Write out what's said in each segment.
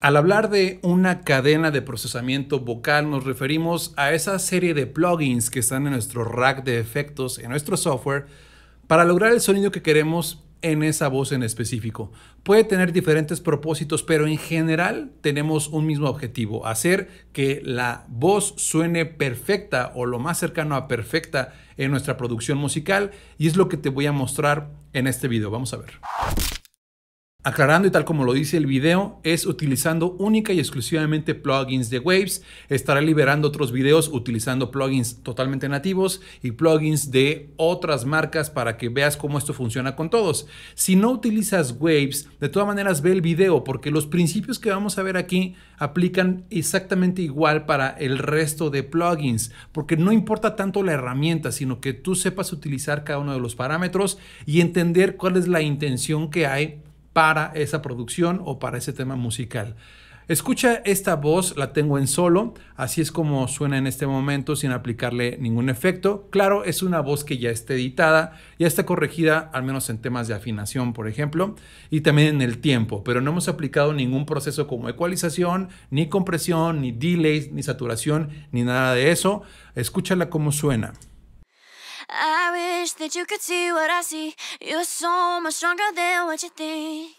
Al hablar de una cadena de procesamiento vocal, nos referimos a esa serie de plugins que están en nuestro rack de efectos, en nuestro software, para lograr el sonido que queremos en esa voz en específico. Puede tener diferentes propósitos, pero en general tenemos un mismo objetivo: hacer que la voz suene perfecta o lo más cercano a perfecta en nuestra producción musical, y es lo que te voy a mostrar en este video. Vamos a ver. Aclarando, y tal como lo dice el video, es utilizando única y exclusivamente plugins de Waves. Estaré liberando otros videos utilizando plugins totalmente nativos y plugins de otras marcas para que veas cómo esto funciona con todos. Si no utilizas Waves, de todas maneras ve el video, porque los principios que vamos a ver aquí aplican exactamente igual para el resto de plugins, porque no importa tanto la herramienta, sino que tú sepas utilizar cada uno de los parámetros y entender cuál es la intención que hay para esa producción o para ese tema musical. Escucha esta voz, la tengo en solo, así es como suena en este momento sin aplicarle ningún efecto. Claro, es una voz que ya está editada, ya está corregida, al menos en temas de afinación, por ejemplo, y también en el tiempo, pero no hemos aplicado ningún proceso como ecualización, ni compresión, ni delays, ni saturación, ni nada de eso. Escúchala cómo suena. I wish that you could see what I see. You're so much stronger than what you think.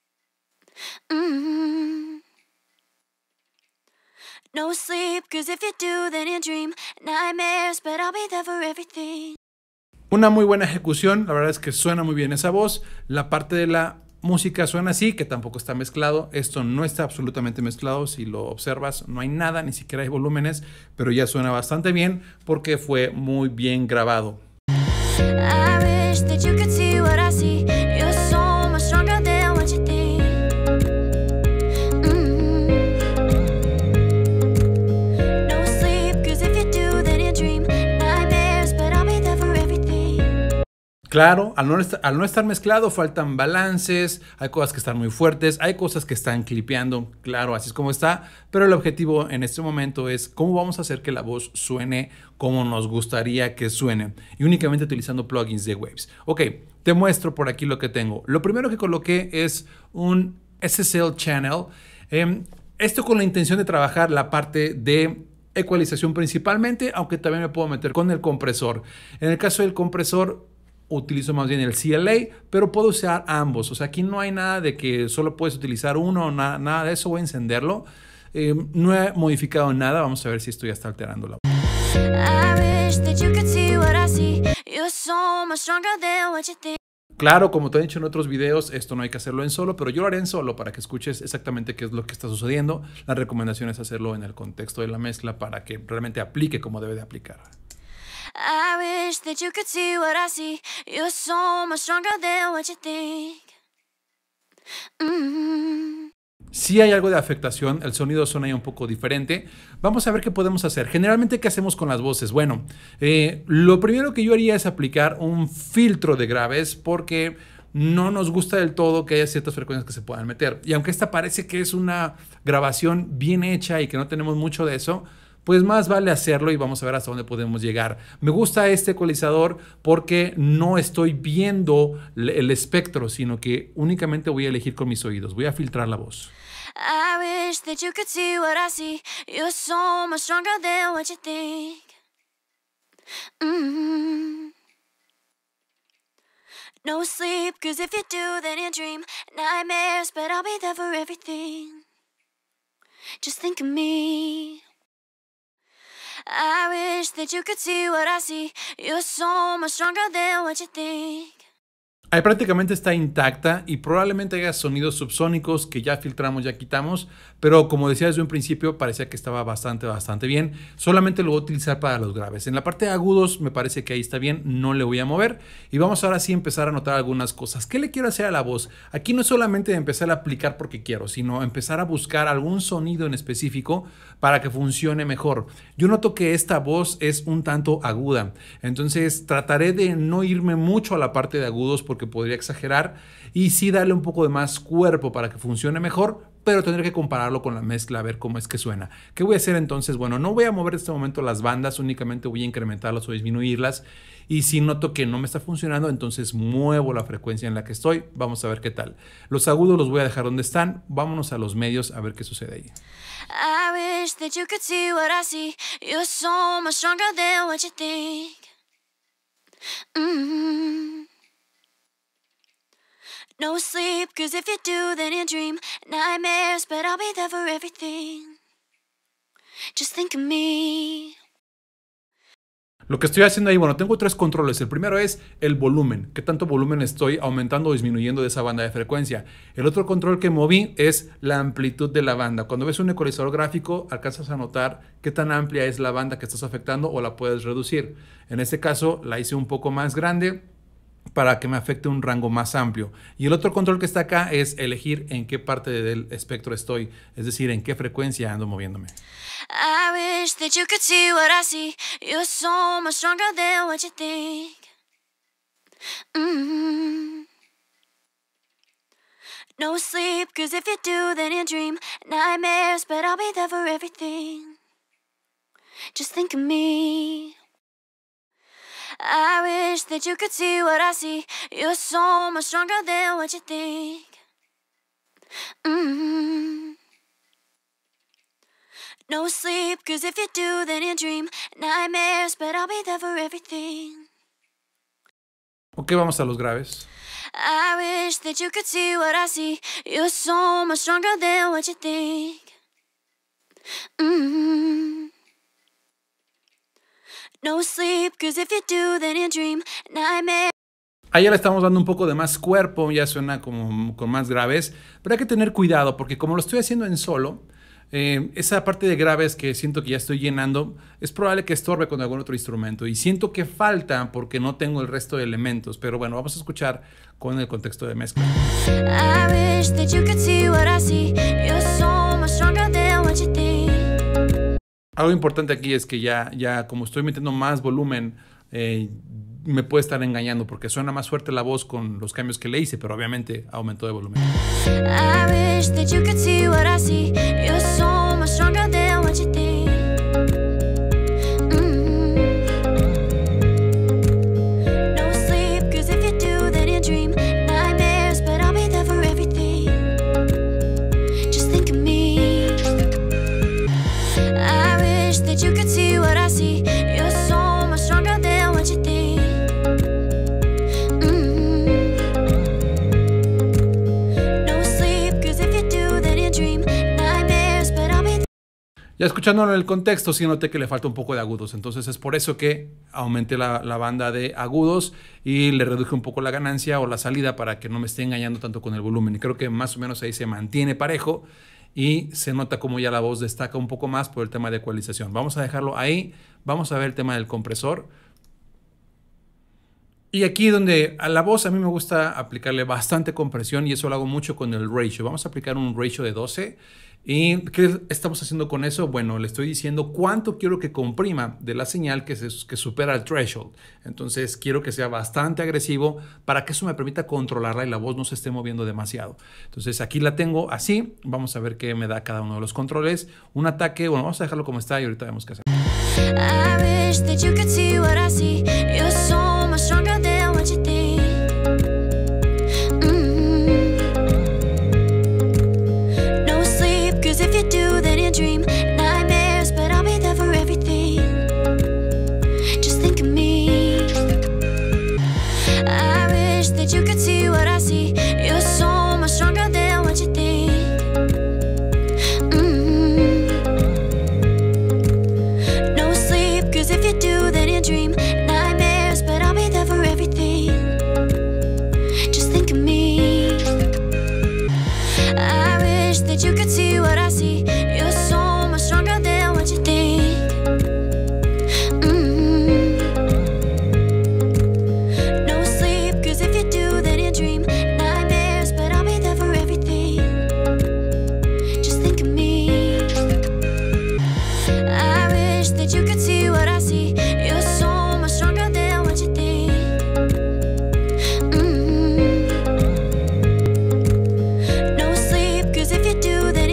No sleep, cause if you do, then you dream nightmares, but I'll be there for everything. Una muy buena ejecución, la verdad es que suena muy bien esa voz. La parte de la música suena así, que tampoco está mezclado. Esto no está absolutamente mezclado. Si lo observas, no hay nada, ni siquiera hay volúmenes, pero ya suena bastante bien porque fue muy bien grabado. I wish that you could see what I see. You're so much stronger than what you think. No sleep, cause if you do, then you dream nightmares, but I'll be there for everything. Claro, al no estar mezclado faltan balances, hay cosas que están muy fuertes, hay cosas que están clipeando, claro, así es como está, pero el objetivo en este momento es cómo vamos a hacer que la voz suene como nos gustaría que suene, y únicamente utilizando plugins de Waves. Ok, te muestro por aquí lo que tengo. Lo primero que coloqué es un SSL channel, esto con la intención de trabajar la parte de ecualización principalmente, aunque también me puedo meter con el compresor. En el caso del compresor, utilizo más bien el CLA, pero puedo usar ambos. O sea, aquí no hay nada de que solo puedes utilizar uno, nada de eso. Voy a encenderlo. No he modificado nada. Vamos a ver si esto ya está alterando la voz. Claro, como te he dicho en otros videos, esto no hay que hacerlo en solo, pero yo lo haré en solo para que escuches exactamente qué es lo que está sucediendo. La recomendación es hacerlo en el contexto de la mezcla para que realmente aplique como debe de aplicar. I wish that you could see what I see. You're so much stronger than what you think. Si hay algo de afectación, el sonido suena ahí un poco diferente. Vamos a ver qué podemos hacer. Generalmente, ¿qué hacemos con las voces? Bueno, lo primero que yo haría es aplicar un filtro de graves, porque no nos gusta del todo que haya ciertas frecuencias que se puedan meter. Y aunque esta parece que es una grabación bien hecha y que no tenemos mucho de eso, pues más vale hacerlo y vamos a ver hasta dónde podemos llegar. Me gusta este ecualizador porque no estoy viendo el espectro, sino que únicamente voy a elegir con mis oídos. Voy a filtrar la voz. I wish that you could see what I see. You're so much stronger than what you think. No sleep, cause if you do, then you dream nightmares, but I'll be there for everything. Just think of me. I wish that you could see what I see. You're so much stronger than what you think. Ahí prácticamente está intacta y probablemente haya sonidos subsónicos que ya filtramos, ya quitamos, pero como decía desde un principio parecía que estaba bastante bien. Solamente lo voy a utilizar para los graves. En la parte de agudos me parece que ahí está bien, no le voy a mover. Y vamos ahora sí a empezar a notar algunas cosas. ¿Qué le quiero hacer a la voz? Aquí no es solamente empezar a aplicar porque quiero, sino empezar a buscar algún sonido en específico para que funcione mejor. Yo noto que esta voz es un tanto aguda, entonces trataré de no irme mucho a la parte de agudos porque podría exagerar, y sí darle un poco de más cuerpo para que funcione mejor, pero tendré que compararlo con la mezcla a ver cómo es que suena. ¿Qué voy a hacer entonces? Bueno, no voy a mover en este momento las bandas, únicamente voy a incrementarlas o disminuirlas. Y si noto que no me está funcionando, entonces muevo la frecuencia en la que estoy. Vamos a ver qué tal. Los agudos los voy a dejar donde están. Vámonos a los medios a ver qué sucede ahí. I wish that you could see what I see. You're so much stronger than what you think. No sleep, cause if you do, then you dream nightmares, but I'll be there for everything. Just think of me. Lo que estoy haciendo ahí, bueno, tengo 3 controles. El primero es el volumen. ¿Qué tanto volumen estoy aumentando o disminuyendo de esa banda de frecuencia? El otro control que moví es la amplitud de la banda. Cuando ves un ecualizador gráfico, alcanzas a notar qué tan amplia es la banda que estás afectando o la puedes reducir. En este caso, la hice un poco más grande para que me afecte un rango más amplio. Y el otro control que está acá es elegir en qué parte del espectro estoy, es decir, en qué frecuencia ando moviéndome. I wish that you could see what I see. You're so much stronger than what you think. No sleep, cause if you do, then you dream nightmares, but I'll be there for everything. Just think of me. I wish that you could see what I see. You're so much stronger than what you think. No sleep, cause if you do, then you dream nightmares, but I'll be there for everything. Ok, vamos a los graves. I wish that you could see what I see. You're so much stronger than what you think. No sleep, cause if you do, then you dream nightmares. Ahí ya le estamos dando un poco de más cuerpo, ya suena como con más graves, pero hay que tener cuidado porque como lo estoy haciendo en solo, esa parte de graves que siento que ya estoy llenando, es probable que estorbe con algún otro instrumento y siento que falta porque no tengo el resto de elementos, pero bueno, vamos a escuchar con el contexto de mezcla. I wish that you could see what I see. You're so much stronger than what you think. Algo importante aquí es que ya como estoy metiendo más volumen, me puede estar engañando porque suena más fuerte la voz con los cambios que le hice, pero obviamente aumentó de volumen. I wish that you could see what I see. You're so much stronger than what you think. No sleep, cause if you do, then you dream nightmares, but I'll be there for everything. Just think of me. I wish that you could see what I see. You're so much stronger than what you think. Ya escuchándolo en el contexto, sí noté que le falta un poco de agudos. Entonces es por eso que aumenté la banda de agudos y le reduje un poco la ganancia o la salida para que no me esté engañando tanto con el volumen. Y creo que más o menos ahí se mantiene parejo y se nota como ya la voz destaca un poco más por el tema de ecualización. Vamos a dejarlo ahí. Vamos a ver el tema del compresor. Y aquí donde a la voz a mí me gusta aplicarle bastante compresión y eso lo hago mucho con el ratio. Vamos a aplicar un ratio de 12. ¿Y qué estamos haciendo con eso? Bueno, le estoy diciendo cuánto quiero que comprima de la señal que supera el threshold. Entonces quiero que sea bastante agresivo para que eso me permita controlarla y la voz no se esté moviendo demasiado. Entonces aquí la tengo así. Vamos a ver qué me da cada uno de los controles. Un ataque, bueno, vamos a dejarlo como está y ahorita vemos qué hacer. I wish that you could see what I see. You're so much stronger than what you think. No sleep, cause if you do, then you dream nightmares, but I'll be there for everything. Just think of me. I wish that you could see what I see. You're so much stronger than what you think. No sleep, cause if you do, then you dream nightmares, but I'll be there for everything. Just think of me. I wish that you could see what I see. You're so much stronger than what you think. No sleep, cause if you do, then you dream nightmares, but I'll be there for everything. Just think of me. I wish that you could see what I see. You're so much stronger than what you think. No sleep, cause if you do, then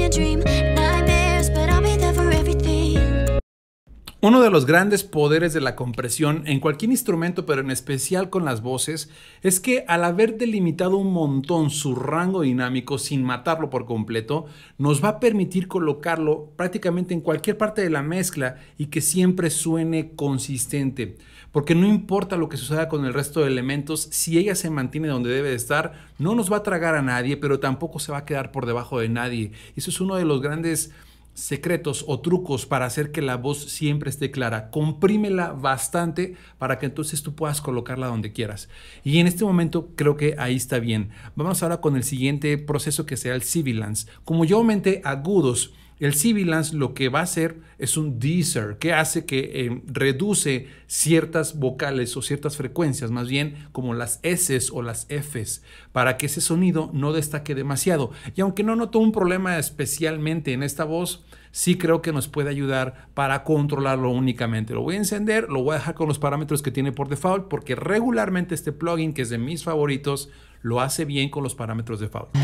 Uno de los grandes poderes de la compresión en cualquier instrumento, pero en especial con las voces, es que al haber delimitado un montón su rango dinámico sin matarlo por completo, nos va a permitir colocarlo prácticamente en cualquier parte de la mezcla y que siempre suene consistente. Porque no importa lo que suceda con el resto de elementos, si ella se mantiene donde debe de estar, no nos va a tragar a nadie, pero tampoco se va a quedar por debajo de nadie. Eso es uno de los grandes secretos o trucos para hacer que la voz siempre esté clara. Comprímela bastante para que entonces tú puedas colocarla donde quieras. Y en este momento creo que ahí está bien. Vamos ahora con el siguiente proceso, que será el sibilance. Como yo aumenté agudos, el sibilance lo que va a hacer es un deezer, que hace que reduce ciertas vocales o ciertas frecuencias, más bien como las S's o las F's, para que ese sonido no destaque demasiado. Y aunque no noto un problema especialmente en esta voz, sí creo que nos puede ayudar para controlarlo únicamente. Lo voy a encender, lo voy a dejar con los parámetros que tiene por default, porque regularmente este plugin, que es de mis favoritos, lo hace bien con los parámetros de default.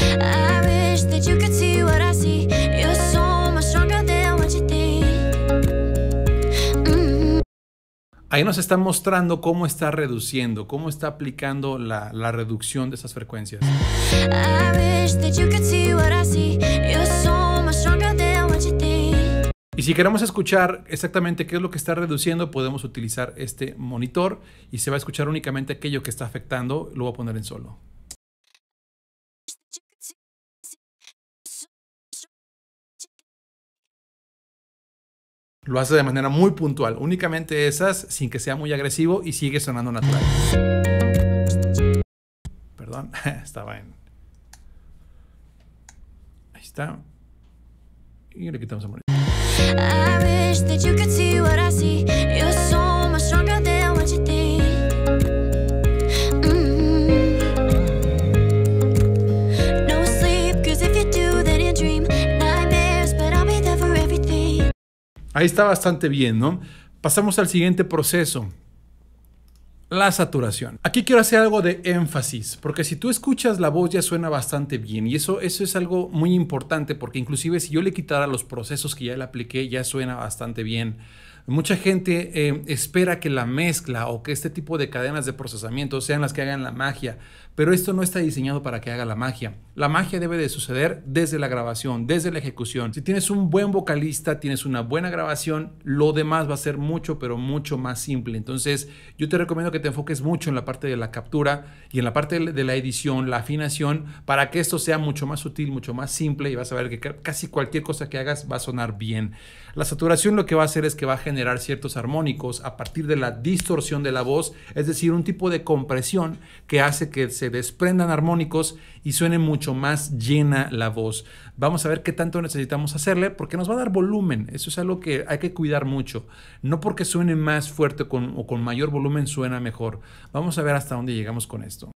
Ahí nos está mostrando cómo está reduciendo, cómo está aplicando la reducción de esas frecuencias. Y si queremos escuchar exactamente qué es lo que está reduciendo, podemos utilizar este monitor y se va a escuchar únicamente aquello que está afectando. Lo voy a poner en solo. Lo hace de manera muy puntual, únicamente esas, sin que sea muy agresivo, y sigue sonando natural. Perdón, estaba en... Ahí está. Y le quitamos el monitor. Ahí está bastante bien, ¿no? Pasamos al siguiente proceso. La saturación. Aquí quiero hacer algo de énfasis, porque si tú escuchas la voz ya suena bastante bien, y eso es algo muy importante, porque inclusive si yo le quitara los procesos que ya le apliqué, ya suena bastante bien. Mucha gente espera que la mezcla o que este tipo de cadenas de procesamiento sean las que hagan la magia, pero esto no está diseñado para que haga la magia. La magia debe de suceder desde la grabación, desde la ejecución. Si tienes un buen vocalista, tienes una buena grabación, lo demás va a ser mucho, pero mucho más simple. Entonces, yo te recomiendo que te enfoques mucho en la parte de la captura y en la parte de la edición, la afinación, para que esto sea mucho más sutil, mucho más simple, y vas a ver que casi cualquier cosa que hagas va a sonar bien. La saturación lo que va a hacer es que va a generar ciertos armónicos a partir de la distorsión de la voz, es decir, un tipo de compresión que hace que se desprendan armónicos y suene mucho más llena la voz. Vamos a ver qué tanto necesitamos hacerle, porque nos va a dar volumen. Eso es algo que hay que cuidar mucho. No porque suene más fuerte o con mayor volumen suena mejor. Vamos a ver hasta dónde llegamos con esto.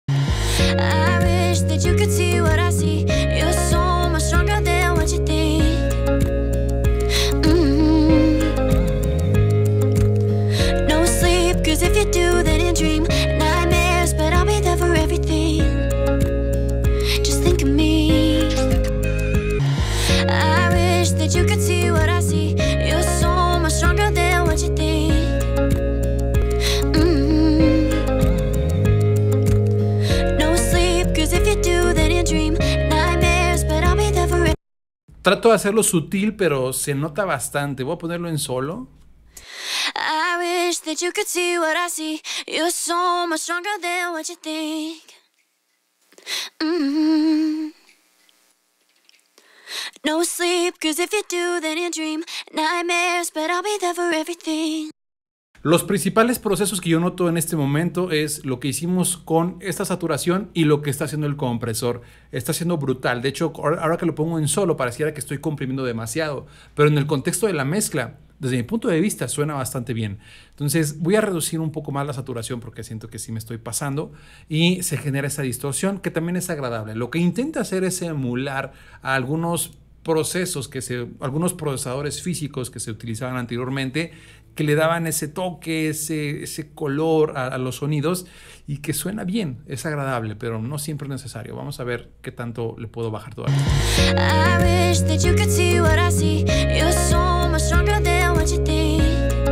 Trato de hacerlo sutil, pero se nota bastante. Voy a ponerlo en solo. I wish that you could see what I see. You're so much stronger than what you think. No sleep, 'cause if you do, then you dream nightmares, but I'll be there for everything. Los principales procesos que yo noto en este momento es lo que hicimos con esta saturación y lo que está haciendo el compresor. Está siendo brutal. De hecho, ahora que lo pongo en solo, pareciera que estoy comprimiendo demasiado. Pero en el contexto de la mezcla, desde mi punto de vista, suena bastante bien. Entonces, voy a reducir un poco más la saturación porque siento que sí me estoy pasando. Y se genera esa distorsión que también es agradable. Lo que intenta hacer es emular a algunos procesos algunos procesadores físicos que se utilizaban anteriormente, que le daban ese toque, ese color a los sonidos, y que suena bien, es agradable, pero no siempre es necesario. Vamos a ver qué tanto le puedo bajar todavía. I wish that you could see what I see. You're so much stronger than what you think.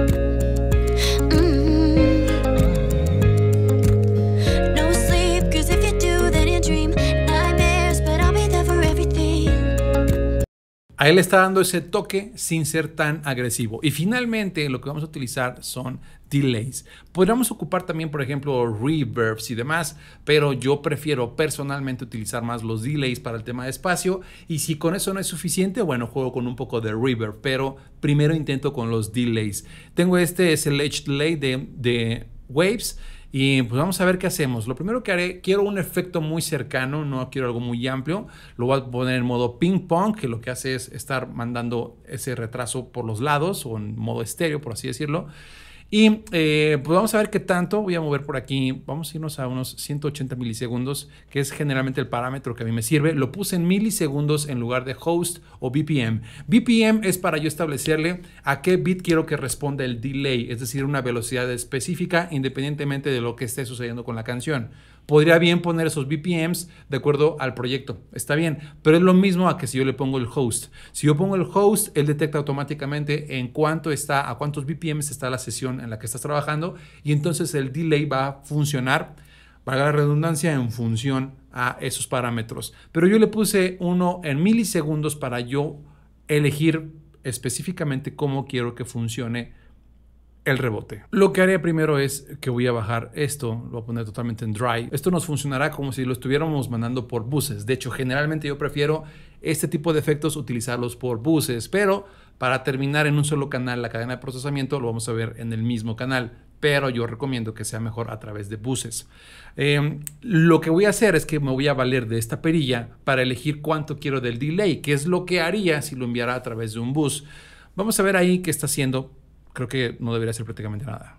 Ahí le está dando ese toque sin ser tan agresivo. Y finalmente lo que vamos a utilizar son delays. Podríamos ocupar también, por ejemplo, reverbs y demás, pero yo prefiero personalmente utilizar más los delays para el tema de espacio. Y si con eso no es suficiente, bueno, juego con un poco de reverb, pero primero intento con los delays. Tengo este es el Edge Delay de Waves. Y pues vamos a ver qué hacemos. Lo primero que haré, quiero un efecto muy cercano, no quiero algo muy amplio. Lo voy a poner en modo ping pong, que lo que hace es estar mandando ese retraso por los lados o en modo estéreo, por así decirlo. Y pues vamos a ver qué tanto. Voy a mover por aquí. Vamos a irnos a unos 180 milisegundos, que es generalmente el parámetro que a mí me sirve. Lo puse en milisegundos en lugar de host o BPM. BPM es para yo establecerle a qué bit quiero que responda el delay, es decir, una velocidad específica independientemente de lo que esté sucediendo con la canción. Podría bien poner esos BPMs de acuerdo al proyecto, está bien, pero es lo mismo a que si yo le pongo el host. Si yo pongo el host, él detecta automáticamente en cuánto está, a cuántos BPMs está la sesión en la que estás trabajando, y entonces el delay va a funcionar, valga la redundancia, en función a esos parámetros. Pero yo le puse uno en milisegundos para yo elegir específicamente cómo quiero que funcione el rebote. Lo que haré primero es que voy a bajar esto, lo voy a poner totalmente en dry. Esto nos funcionará como si lo estuviéramos mandando por buses. De hecho, generalmente yo prefiero este tipo de efectos utilizarlos por buses, pero para terminar en un solo canal la cadena de procesamiento lo vamos a ver en el mismo canal, pero yo recomiendo que sea mejor a través de buses. Lo que voy a hacer es que me voy a valer de esta perilla para elegir cuánto quiero del delay, que es lo que haría si lo enviara a través de un bus. Vamos a ver ahí qué está haciendo. Creo que no debería hacer prácticamente nada.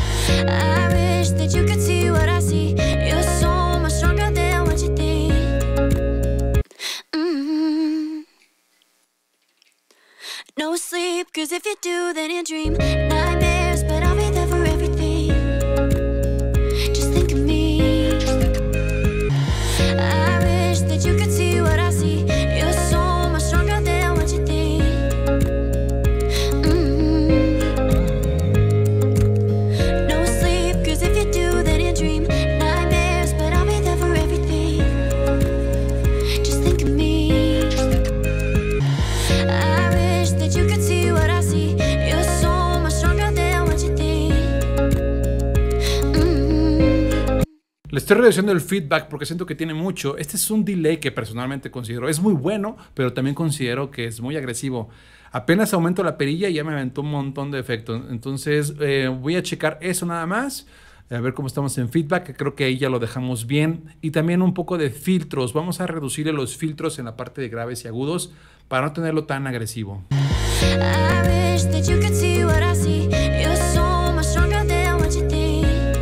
No sleep, cause if you do, then you dream nightmares, but I'll be there for everything. Just think of me. I wish that you could see what I see. You're so much stronger than what you think. No sleep, cause if you do, then you dream nightmares, but I'll be there for everything. Just think of me. I wish that you could see what I see. You're so much stronger than what you think. Le estoy reduciendo el feedback porque siento que tiene mucho. Este es un delay que personalmente considero es muy bueno, pero también considero que es muy agresivo. Apenas aumento la perilla y ya me aventó un montón de efectos. Entonces voy a checar eso nada más. A ver cómo estamos en feedback, que creo que ahí ya lo dejamos bien. Y también un poco de filtros. Vamos a reducirle los filtros en la parte de graves y agudos para no tenerlo tan agresivo. I wish that you could see what I see. You're so much stronger than what you think.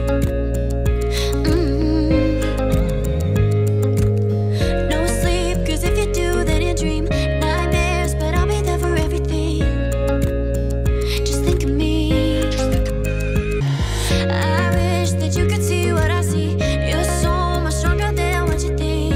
No sleep, cause if you do, then you dream nightmares, but I'll be there for everything. Just think of me. I wish that you could see what I see. You're so much stronger than what you think.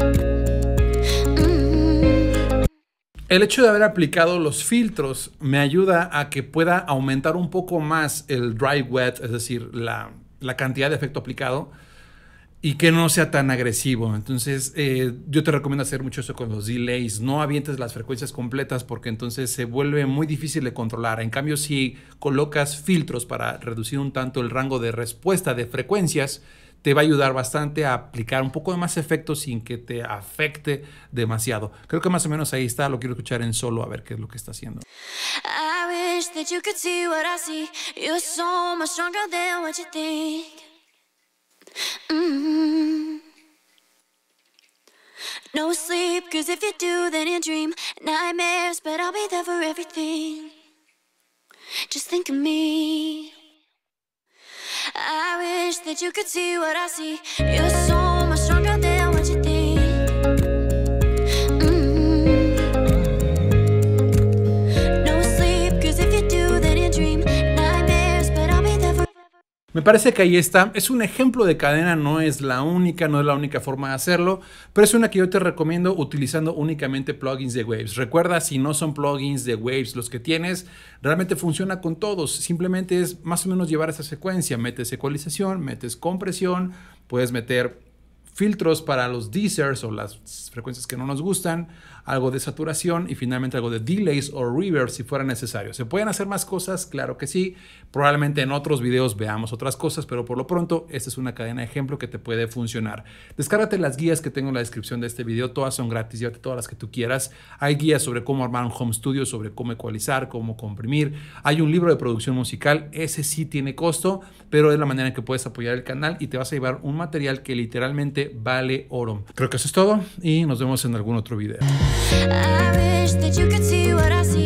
El hecho de haber aplicado los filtros me ayuda a que pueda aumentar un poco más el dry wet, es decir, la cantidad de efecto aplicado, y que no sea tan agresivo. Entonces yo te recomiendo hacer mucho eso con los delays. No avientes las frecuencias completas porque entonces se vuelve muy difícil de controlar. En cambio, si colocas filtros para reducir un tanto el rango de respuesta de frecuencias, te va a ayudar bastante a aplicar un poco de más efectos sin que te afecte demasiado. Creo que más o menos ahí está. Lo quiero escuchar en solo a ver qué es lo que está haciendo. I wish that you could see what I see. You're so much stronger than what you think. No sleep, cause if you do, then you dream nightmares, but I'll be there for everything. Just think of me. I wish that you could see what I see. You're so much stronger than what you think. No sleep, cause if you do, then you dream nightmares, but I'll be there for. Me parece que ahí está. Es un ejemplo de cadena, no es la única forma de hacerlo, pero es una que yo te recomiendo utilizando únicamente plugins de Waves. Recuerda, si no son plugins de Waves los que tienes, realmente funciona con todos. Simplemente es más o menos llevar esa secuencia. Metes ecualización, metes compresión, puedes meter filtros para los deezers o las frecuencias que no nos gustan. algo de saturación y finalmente algo de delays o reverb si fuera necesario. ¿Se pueden hacer más cosas? Claro que sí. Probablemente en otros videos veamos otras cosas, pero por lo pronto esta es una cadena de ejemplo que te puede funcionar. Descárgate las guías que tengo en la descripción de este video, todas son gratis, llévate todas las que tú quieras. Hay guías sobre cómo armar un home studio, sobre cómo ecualizar, cómo comprimir. Hay un libro de producción musical, ese sí tiene costo, pero es la manera en que puedes apoyar el canal y te vas a llevar un material que literalmente vale oro. Creo que eso es todo y nos vemos en algún otro video. I wish that you could see what I see.